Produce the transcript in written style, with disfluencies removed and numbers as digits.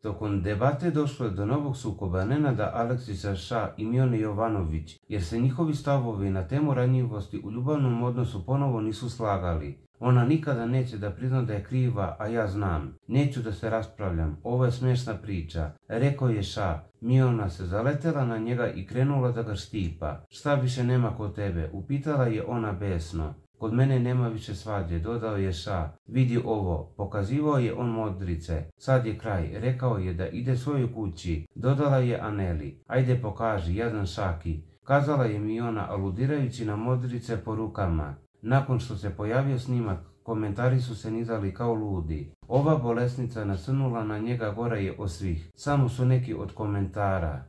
Tokom debate došlo je do novog sukoba Nenada Aleksića Ša i Mione Jovanović, jer se njihovi stavovi na temu ranjivosti u ljubavnom odnosu ponovo nisu slagali. Ona nikada neće da prizna da je kriva, a ja znam. Neću da se raspravljam, ovo je smiješna priča, rekao je Ša. Miona se zaletela na njega i krenula da ga štipa. Šta više nema kod tebe? Upitala je ona besno. Kod mene nema više svađe, dodao je Ša. Vidi ovo, pokazivao je on modrice. Sad je kraj, rekao je da ide svojoj kući, dodala je Aneli. Ajde pokaži, jadan Šaki, kazala je Miona aludirajući na modrice po rukama. Nakon što se pojavio snimak, komentari su se nizali kao ludi. Ova bolesnica nasrnula na njega, gora je od svih. Samo su neki od komentara.